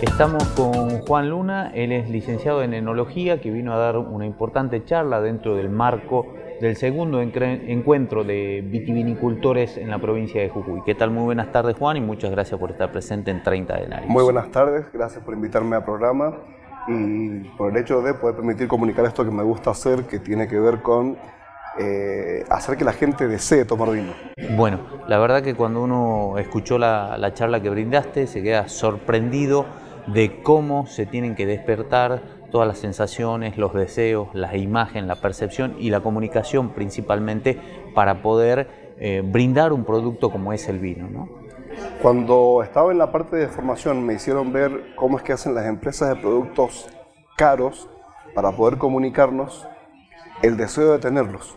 Estamos con Juan Luna, él es licenciado en Enología, que vino a dar una importante charla dentro del marco del segundo encuentro de vitivinicultores en la provincia de Jujuy. ¿Qué tal? Muy buenas tardes, Juan, y muchas gracias por estar presente en 30 Denarios. Muy buenas tardes, gracias por invitarme al programa y por el hecho de poder permitir comunicar esto que me gusta hacer, que tiene que ver con hacer que la gente desee tomar vino. Bueno, la verdad que cuando uno escuchó la charla que brindaste, se queda sorprendido de cómo se tienen que despertar todas las sensaciones, los deseos, la imagen, la percepción y la comunicación principalmente para poder brindar un producto como es el vino, ¿no? Cuando estaba en la parte de formación me hicieron ver cómo es que hacen las empresas de productos caros para poder comunicarnos el deseo de tenerlos.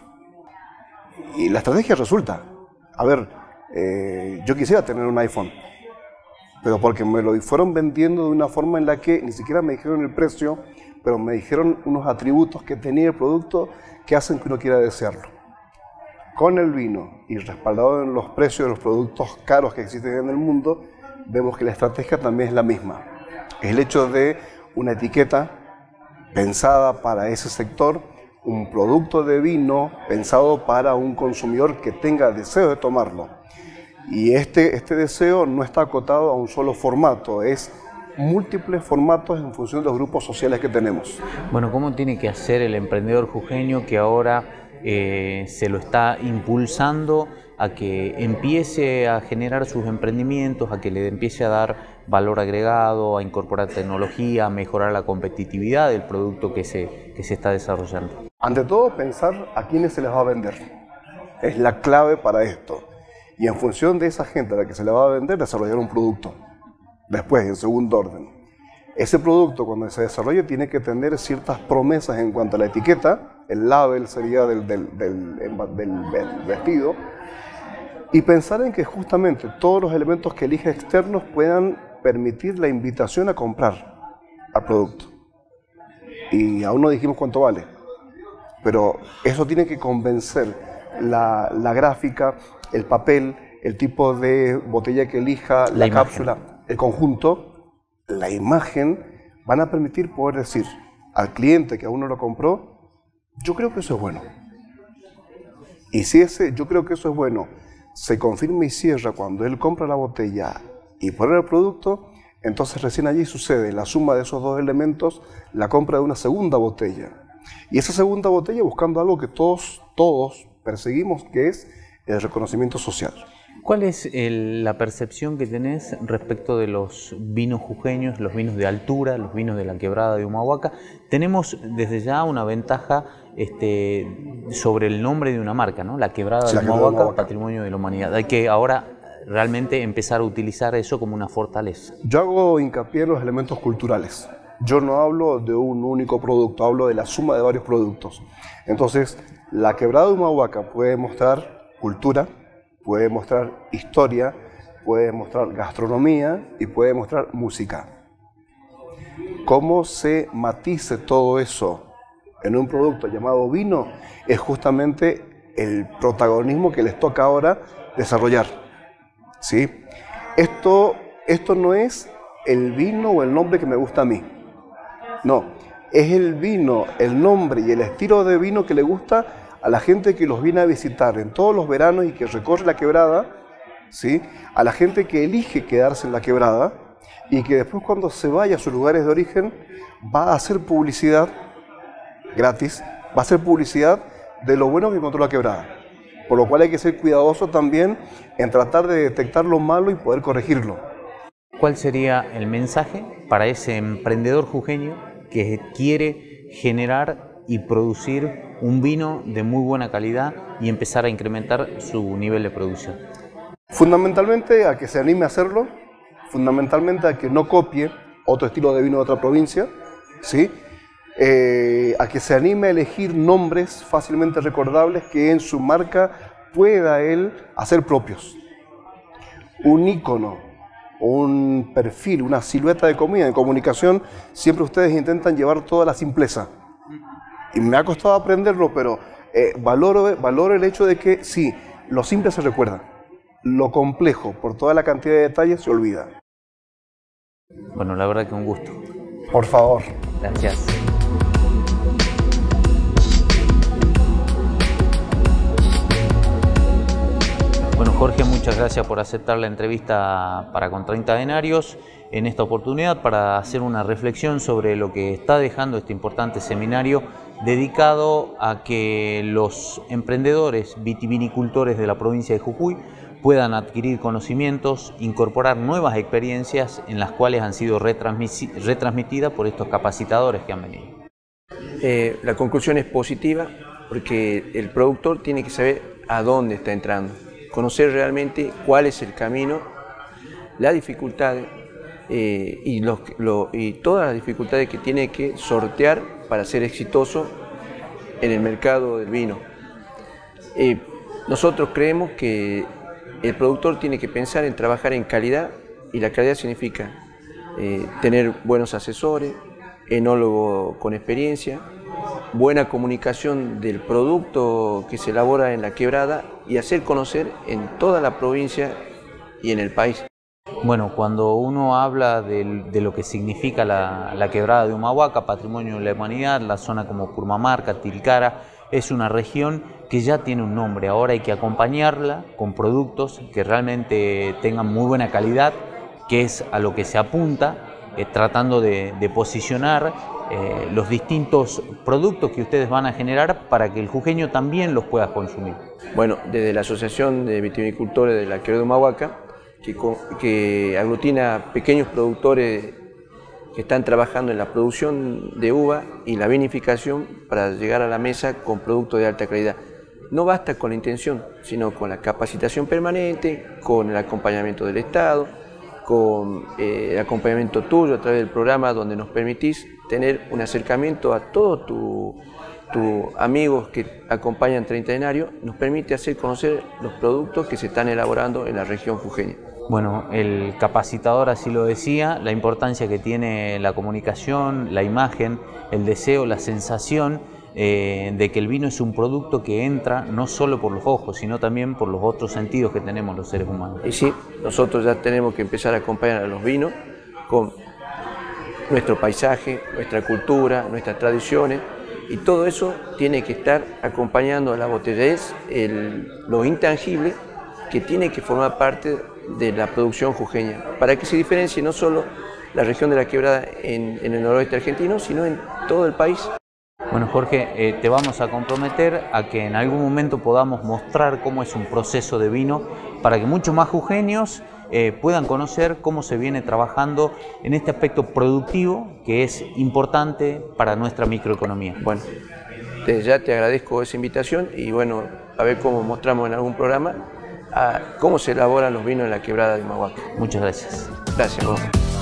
Y la estrategia resulta. A ver, yo quisiera tener un iPhone, pero porque me lo fueron vendiendo de una forma en la que ni siquiera me dijeron el precio, pero me dijeron unos atributos que tenía el producto que hacen que uno quiera desearlo. Con el vino y respaldado en los precios de los productos caros que existen en el mundo, vemos que la estrategia también es la misma. Es el hecho de una etiqueta pensada para ese sector, un producto de vino pensado para un consumidor que tenga deseo de tomarlo. Y este deseo no está acotado a un solo formato, es múltiples formatos en función de los grupos sociales que tenemos. Bueno, ¿cómo tiene que hacer el emprendedor jujeño que ahora se lo está impulsando a que empiece a generar sus emprendimientos, a que le empiece a dar valor agregado, a incorporar tecnología, a mejorar la competitividad del producto que se está desarrollando? Ante todo, pensar a quiénes se les va a vender. Es la clave para esto. Y en función de esa gente a la que se le va a vender, desarrollar un producto. Después, en segundo orden. Ese producto, cuando se desarrolle, tiene que tener ciertas promesas en cuanto a la etiqueta, el label sería del vestido, y pensar en que justamente todos los elementos que elige externos puedan permitir la invitación a comprar al producto. Y aún no dijimos cuánto vale, pero eso tiene que convencer la gráfica, el papel, el tipo de botella que elija, la cápsula, el conjunto, la imagen, van a permitir poder decir al cliente que aún no lo compró, yo creo que eso es bueno. Y si ese yo creo que eso es bueno se confirma y cierra cuando él compra la botella y pone el producto, entonces recién allí sucede la suma de esos dos elementos, la compra de una segunda botella. Y esa segunda botella buscando algo que todos perseguimos, que es el reconocimiento social. ¿Cuál es la percepción que tenés respecto de los vinos jujeños, los vinos de altura, los vinos de la quebrada de Humahuaca? Tenemos desde ya una ventaja sobre el nombre de una marca, ¿no? La quebrada de Humahuaca, patrimonio de la humanidad. Hay que ahora realmente empezar a utilizar eso como una fortaleza. Yo hago hincapié en los elementos culturales. Yo no hablo de un único producto, hablo de la suma de varios productos. Entonces, la quebrada de Humahuaca puede mostrar cultura, puede mostrar historia, puede mostrar gastronomía y puede mostrar música. Cómo se matice todo eso en un producto llamado vino es justamente el protagonismo que les toca ahora desarrollar, ¿sí? Esto no es el vino o el nombre que me gusta a mí. No, es el vino, el nombre y el estilo de vino que le gusta a la gente que los viene a visitar en todos los veranos y que recorre la quebrada, ¿sí? A la gente que elige quedarse en la quebrada y que después cuando se vaya a sus lugares de origen va a hacer publicidad gratis, va a hacer publicidad de lo bueno que encontró la quebrada. Por lo cual hay que ser cuidadoso también en tratar de detectar lo malo y poder corregirlo. ¿Cuál sería el mensaje para ese emprendedor jujeño que quiere generar y producir un vino de muy buena calidad y empezar a incrementar su nivel de producción? Fundamentalmente a que se anime a hacerlo, fundamentalmente a que no copie otro estilo de vino de otra provincia, ¿sí? A que se anime a elegir nombres fácilmente recordables que en su marca pueda él hacer propios. Un ícono, un perfil, una silueta de comida. En comunicación siempre ustedes intentan llevar toda la simpleza. Y me ha costado aprenderlo, pero valoro el hecho de que sí, lo simple se recuerda, lo complejo, por toda la cantidad de detalles, se olvida. Bueno, la verdad que un gusto. Por favor. Gracias. Bueno, Jorge, muchas gracias por aceptar la entrevista para Con 30 Denarios en esta oportunidad para hacer una reflexión sobre lo que está dejando este importante seminario dedicado a que los emprendedores vitivinicultores de la provincia de Jujuy puedan adquirir conocimientos, incorporar nuevas experiencias en las cuales han sido retransmitidas por estos capacitadores que han venido. La conclusión es positiva porque el productor tiene que saber a dónde está entrando, conocer realmente cuál es el camino, las dificultades y todas las dificultades que tiene que sortear para ser exitoso en el mercado del vino. Nosotros creemos que el productor tiene que pensar en trabajar en calidad, y la calidad significa tener buenos asesores, enólogo con experiencia, buena comunicación del producto que se elabora en la quebrada y hacer conocer en toda la provincia y en el país. Bueno, cuando uno habla de lo que significa la quebrada de Humahuaca, patrimonio de la humanidad, la zona como Purmamarca, Tilcara, es una región que ya tiene un nombre. Ahora hay que acompañarla con productos que realmente tengan muy buena calidad, que es a lo que se apunta, tratando de posicionar los distintos productos que ustedes van a generar para que el jujeño también los pueda consumir. Bueno, desde la Asociación de Vitivinicultores de la Quebrada de Humahuaca, que aglutina pequeños productores que están trabajando en la producción de uva y la vinificación para llegar a la mesa con productos de alta calidad. No basta con la intención, sino con la capacitación permanente, con el acompañamiento del Estado, con el acompañamiento tuyo a través del programa, donde nos permitís tener un acercamiento a todos tus amigos que acompañan 30 Denarios, nos permite hacer conocer los productos que se están elaborando en la región jujeña. Bueno, el capacitador así lo decía, la importancia que tiene la comunicación, la imagen, el deseo, la sensación de que el vino es un producto que entra no solo por los ojos, sino también por los otros sentidos que tenemos los seres humanos. Y sí, nosotros ya tenemos que empezar a acompañar a los vinos con nuestro paisaje, nuestra cultura, nuestras tradiciones, y todo eso tiene que estar acompañando a la botellez, lo intangible que tiene que formar parte de la producción jujeña, para que se diferencie no solo la región de la Quebrada en el noroeste argentino, sino en todo el país. Bueno, Jorge, te vamos a comprometer a que en algún momento podamos mostrar cómo es un proceso de vino para que muchos más jujeños puedan conocer cómo se viene trabajando en este aspecto productivo que es importante para nuestra microeconomía. Bueno, desde ya te agradezco esa invitación y bueno, a ver cómo mostramos en algún programa cómo se elaboran los vinos en la Quebrada de Humahuaca. Muchas gracias. Gracias a vos.